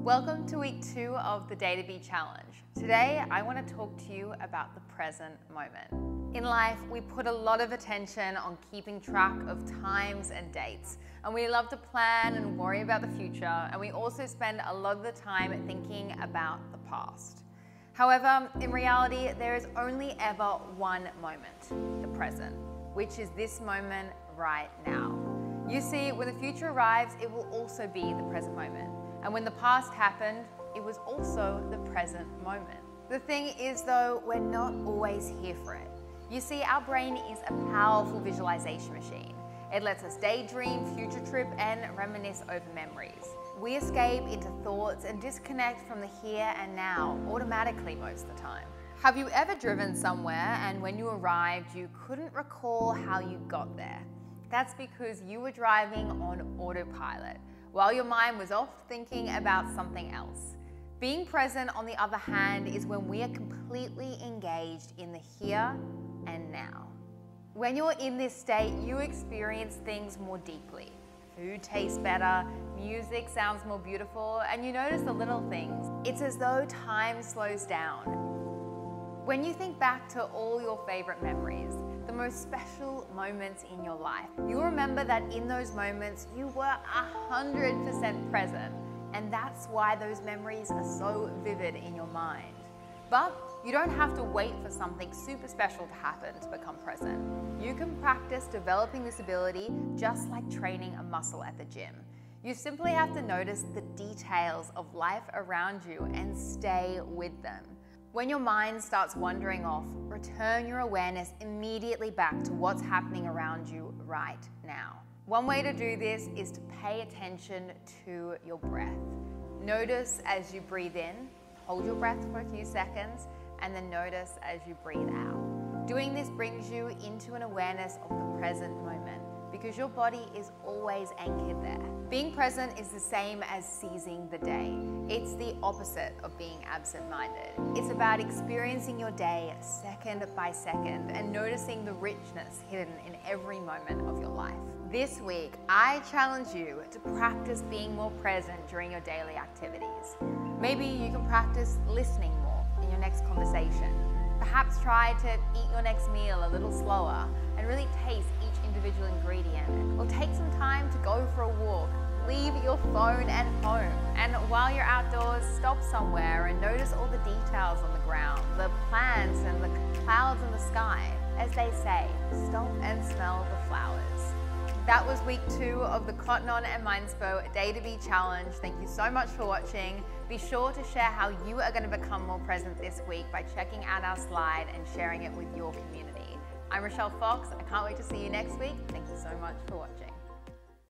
Welcome to week 2 of the Day to Be Challenge. Today, I want to talk to you about the present moment. In life, we put a lot of attention on keeping track of times and dates, and we love to plan and worry about the future, and we also spend a lot of the time thinking about the past. However, in reality, there is only ever one moment, the present, which is this moment right now. You see, when the future arrives, it will also be the present moment. And when the past happened, it was also the present moment. The thing is though, we're not always here for it. You see, our brain is a powerful visualization machine. It lets us daydream, future trip, and reminisce over memories. We escape into thoughts and disconnect from the here and now automatically most of the time. Have you ever driven somewhere and when you arrived, you couldn't recall how you got there? That's because you were driving on autopilot, while your mind was off thinking about something else. Being present, on the other hand, is when we are completely engaged in the here and now. When you're in this state, you experience things more deeply. Food tastes better, music sounds more beautiful, and you notice the little things. It's as though time slows down. When you think back to all your favorite memories, the most special moments in your life, you'll remember that in those moments, you were 100% present. And that's why those memories are so vivid in your mind. But you don't have to wait for something super special to happen to become present. You can practice developing this ability just like training a muscle at the gym. You simply have to notice the details of life around you and stay with them. When your mind starts wandering off, return your awareness immediately back to what's happening around you right now. One way to do this is to pay attention to your breath. Notice as you breathe in, hold your breath for a few seconds, and then notice as you breathe out. Doing this brings you into an awareness of the present moment, because your body is always anchored there. Being present is the same as seizing the day. It's the opposite of being absent-minded. It's about experiencing your day second by second and noticing the richness hidden in every moment of your life. This week, I challenge you to practice being more present during your daily activities. Maybe you can practice listening more in your next conversation. Perhaps try to eat your next meal a little slower and really taste each individual ingredient. Or take some time to go for a walk. Leave your phone at home. And while you're outdoors, stop somewhere and notice all the details on the ground, the plants and the clouds in the sky. As they say, stop and smell the flowers. That was week 2 of the Cotton On and Mindspo Day to Be Challenge. Thank you so much for watching. Be sure to share how you are going to become more present this week by checking out our slide and sharing it with your community. I'm Rochelle Fox. I can't wait to see you next week. Thank you so much for watching.